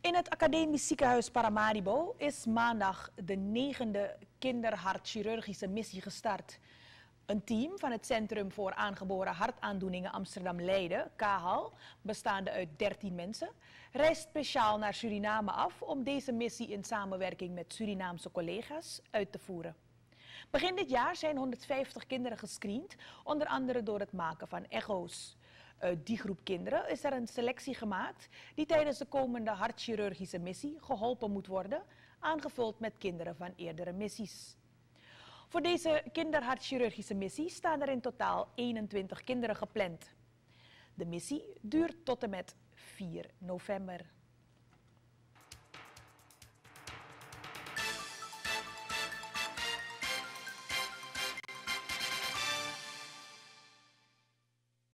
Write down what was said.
In het Academisch Ziekenhuis Paramaribo is maandag de 9e kinderhartchirurgische missie gestart. Een team van het Centrum voor Aangeboren Hartaandoeningen Amsterdam-Leiden, KAHAL, bestaande uit 13 mensen, reist speciaal naar Suriname af om deze missie in samenwerking met Surinaamse collega's uit te voeren. Begin dit jaar zijn 150 kinderen gescreend, onder andere door het maken van echo's. Uit die groep kinderen is er een selectie gemaakt die tijdens de komende hartchirurgische missie geholpen moet worden, aangevuld met kinderen van eerdere missies. Voor deze kinderhartchirurgische missie staan er in totaal 21 kinderen gepland. De missie duurt tot en met 4 november.